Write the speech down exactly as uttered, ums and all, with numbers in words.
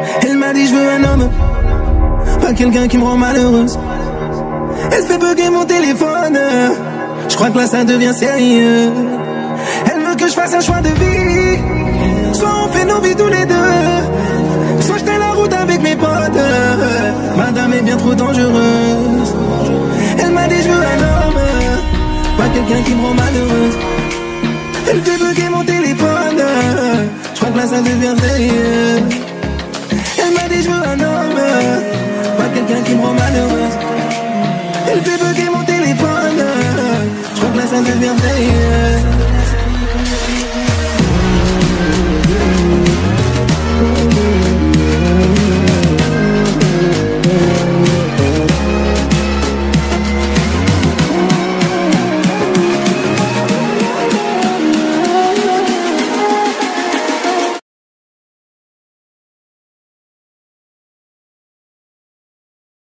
Elle m'a dit je veux un homme, pas quelqu'un qui me rend malheureuse. Elle fait bugger mon téléphone, je crois que là ça devient sérieux. Elle veut que je fasse un choix de vie, soit on fait nos vies tous les deux, soit je tiens la route avec mes potes. Madame est bien trop dangereuse. Elle m'a dit je veux un homme, pas quelqu'un qui me rend malheureuse. Elle fait bugger mon téléphone, je crois que là ça devient sérieux. Elle m'a dit je veux un homme, pas quelqu'un qui me rend malheureuse. Elle fait